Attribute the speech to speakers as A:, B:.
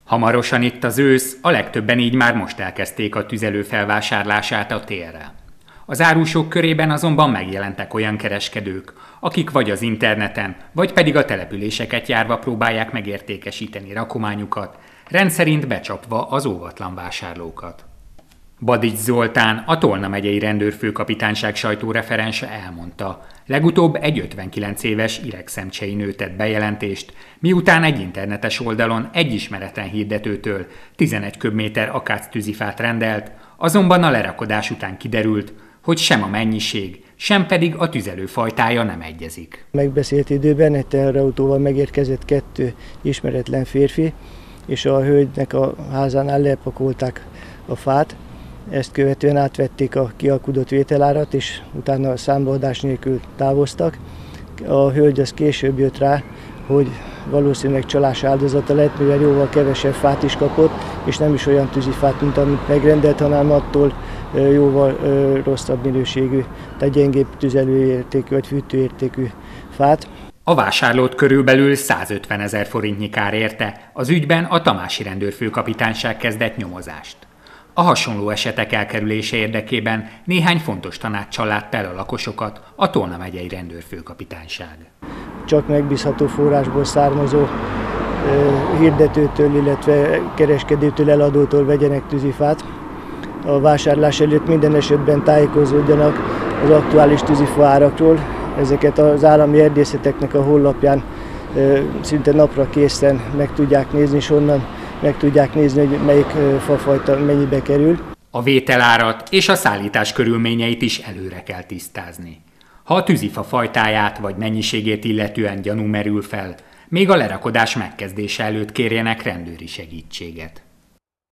A: Hamarosan itt az ősz, a legtöbben így már most elkezdték a tüzelő felvásárlását a térre. Az árusok körében azonban megjelentek olyan kereskedők, akik vagy az interneten, vagy pedig a településeket járva próbálják megértékesíteni rakományukat, rendszerint becsapva az óvatlan vásárlókat. Badics Zoltán, a Tolna megyei rendőrfőkapitányság sajtóreferense elmondta, legutóbb egy 59 éves iregszemcsei nő tett bejelentést, miután egy internetes oldalon egy ismeretlen hirdetőtől 11 köbméter akáctűzifát rendelt, azonban a lerakodás után kiderült, hogy sem a mennyiség, sem pedig a tüzelő fajtája nem egyezik.
B: Megbeszélt időben egy teherautóval megérkezett 2 ismeretlen férfi, és a hölgynek a házánál lepakolták a fát. Ezt követően átvették a kialkudott vételárat, és utána számbaadás nélkül távoztak. A hölgy az később jött rá, hogy valószínűleg csalás áldozata lett, mivel jóval kevesebb fát is kapott, és nem is olyan tűzifát, mint amit megrendelt, hanem attól jóval rosszabb minőségű, tehát gyengébb tüzelőértékű vagy fűtőértékű fát.
A: A vásárlót körülbelül 150 000 forintnyi kár érte, az ügyben a tamási rendőrfőkapitányság kezdett nyomozást. A hasonló esetek elkerülése érdekében néhány fontos tanáccsal látta el a lakosokat a Tolna megyei rendőrfőkapitányság.
B: Csak megbízható forrásból származó hirdetőtől, illetve kereskedőtől, eladótól vegyenek tűzifát. A vásárlás előtt minden esetben tájékozódjanak az aktuális tűzifa árakról. Ezeket az állami erdészeteknek a honlapján szinte napra készen meg tudják nézni, és onnan meg tudják nézni, hogy melyik fafajta mennyibe kerül.
A: A vételárat és a szállítás körülményeit is előre kell tisztázni. Ha a tűzifa fajtáját vagy mennyiségét illetően gyanú merül fel, még a lerakodás megkezdése előtt kérjenek rendőri segítséget.